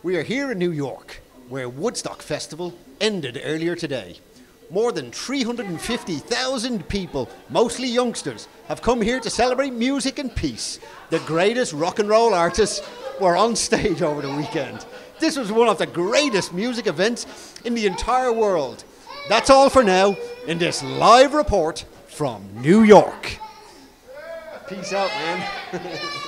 We are here in New York, where Woodstock Festival ended earlier today. More than 350,000 people, mostly youngsters, have come here to celebrate music and peace. The greatest rock and roll artists were on stage over the weekend. This was one of the greatest music events in the entire world. That's all for now in this live report from New York. Peace out, man.